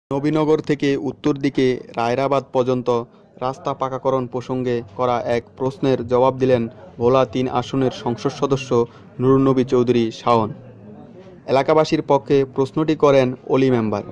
নবীনগর থেকে উত্তর দিকে রায়রাবাদ পর্যন্ত রাস্তা পাকাকরণ প্রসঙ্গে করা এক প্রশ্নের জবাব দিলেন ভোলা-৩ আসনের সংসদ সদস্য নুরুন্নবী চৌধুরী শাওন। এলাকাবাসীর পক্ষে প্রশ্নটি করেন অলি মেম্বার।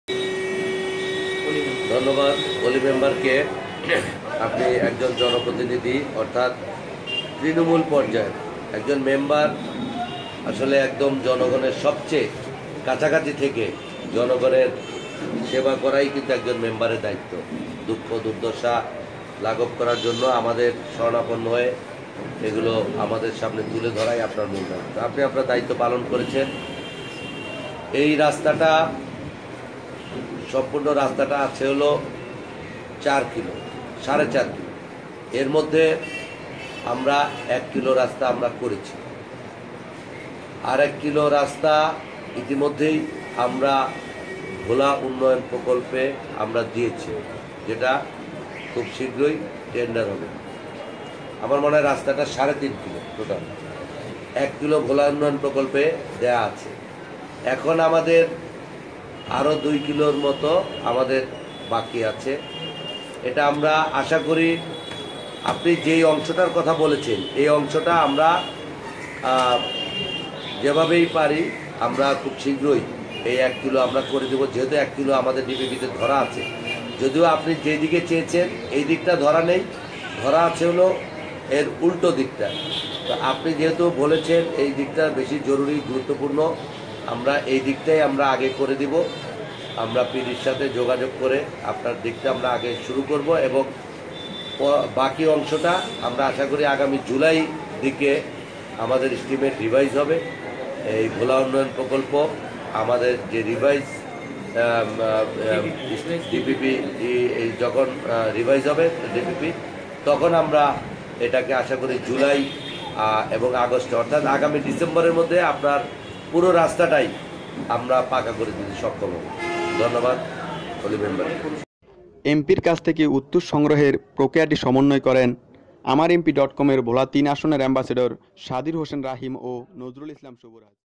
ধন্যবাদ অলি মেম্বারকে। আপনি একজন জনপ্রতিনিধি, অর্থাৎ তৃণমূল পর্যায়ের একজন মেম্বার। আসলে একদম জনগণের সবচেয়ে কাছাকাছি থেকে জনগণের সেবা করাই কিন্তু একজন মেম্বারের দায়িত্ব। দুঃখ দুর্দশা লাঘব করার জন্য আমাদের শরণাপন্ন হয়ে এগুলো আমাদের সামনে তুলে ধরাই আপনার মূল দায়িত্ব। আপনি আপনার দায়িত্ব পালন করেছেন। এই রাস্তাটা, সম্পূর্ণ রাস্তাটা আছে হলো 4 কিলো, 4.5 কিলো। এর মধ্যে আমরা 1 কিলো রাস্তা আমরা করেছি। আর 1 কিলো রাস্তা ইতিমধ্যেই আমরা ভোলা উন্নয়ন প্রকল্পে আমরা দিয়েছি, যেটা খুব শীঘ্রই টেন্ডার হবে। আমার মনে হয় রাস্তাটা 3.5 কিলো টোটাল, 1 কিলো ভোলা উন্নয়ন প্রকল্পে দেয়া আছে। এখন আমাদের আরও 2 কিলোর মতো আমাদের বাকি আছে। এটা আমরা আশা করি আপনি যেই অংশটার কথা বলেছেন, এই অংশটা আমরা যেভাবেই পারি আমরা খুব শীঘ্রই এই 1 কিলো আমরা করে দেবো, যেহেতু 1 কিলো আমাদের ডিপিপিতে ধরা আছে। যদিও আপনি যে দিকে চেয়েছেন এই দিকটা ধরা নেই, ধরা আছে হলো এর উল্টো দিকটা। তো আপনি যেহেতু বলেছেন এই দিকটা বেশি জরুরি গুরুত্বপূর্ণ, আমরা এই দিকটাই আমরা আগে করে দিব। আমরা পিডির সাথে যোগাযোগ করে আপনার দিকটা আমরা আগে শুরু করব এবং বাকি অংশটা আমরা আশা করি আগামী জুলাই দিকে আমাদের এস্টিমেট রিভাইজ হবে। এই ভোলা উন্নয়ন প্রকল্প আমাদের যে রিভাইজ ডিপিপি যখন রিভাইজ হবে ডিপিপি, তখন আমরা এটাকে আশা করি জুলাই এবং আগস্টে, অর্থাৎ আগামী ডিসেম্বরের মধ্যে আপনার পুরো রাস্তাটাই আমরা পাকা করে দিতে সক্ষম হব। ধন্যবাদ অলি মেম্বার। এমপির কাছ থেকে উত্তর সংগ্রহের প্রক্রিয়াটি সমন্বয় করেন আমারএমপি.com-এর ভোলা-3 আসনের অ্যাম্বাসেডর সাদির হোসেন রাহিম ও নজরুল ইসলাম শুভরাজ।